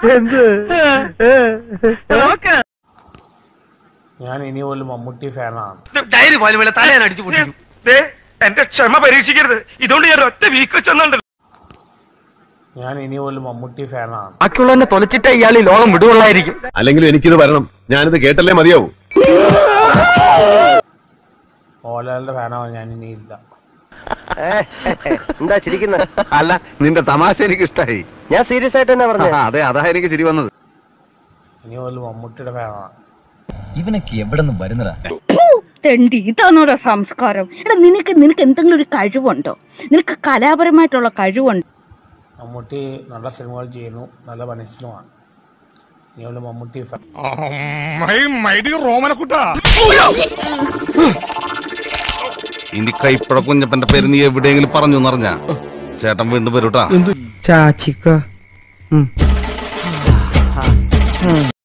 ഞാൻ ഇനി പോലും മമ്മൂട്ടി ഫാനാണ്. എന്റെ ക്ഷമ പരീക്ഷിക്കരുത്. ഇതുകൊണ്ട് ഞാൻ ഒറ്റ വീക്ക് വെച്ചെന്നുണ്ടല്ലോ. ഞാൻ ഇനി പോലും മമ്മൂട്ടി ഫാനാണ്. ബാക്കിയുള്ളവനെ തൊലച്ചിട്ട ഇയാൾ ഈ ലോകം വിടുകൊള്ളായിരിക്കും. അല്ലെങ്കിലും എനിക്കിത് വരണം. ഞാനിത് കേട്ടല്ലേ മതിയാവും. മോഹൻലാലിന്റെ ഫാനാവാൻ ഞാൻ ഇനിയില്ല. എന്താ ചിരിക്കുന്നത്? അല്ല, നിന്റെ തമാശ എനിക്ക് ഇഷ്ടായി. ഞാൻ സീരിയസ് ആയിട്ട് തന്നെ പറഞ്ഞു. അതെ, അതാ എനിക്ക് ചിരി വന്നത്. ഇനി പോലും മമ്മൂട്ടിയുടെ ഫാനാണ്. ഇവനൊക്കെ എവിടെ നിന്ന് വരുന്നതാ? തെണ്ടി, ഇതാണോടാ സംസ്കാരം? എടാ, നിനക്ക് എന്തെങ്കിലും ഒരു കഴിവുണ്ടോ? നിനക്ക് കലാപരമായിട്ടുള്ള കഴിവുണ്ടോ? മമ്മൂട്ടി നല്ല സിനിമകൾ ചെയ്യുന്നു, നല്ല മനുഷ്യനുമാണ്. ഇനി പോലും മമ്മൂട്ടി ഫാൻ. ഇനി കൈപ്പട കുഞ്ഞപ്പന്റെ പേര് നീ എവിടെയെങ്കിലും പറഞ്ഞു എന്നറിഞ്ഞ ചേട്ടൻ വീണ്ടും വരൂട്ടാ.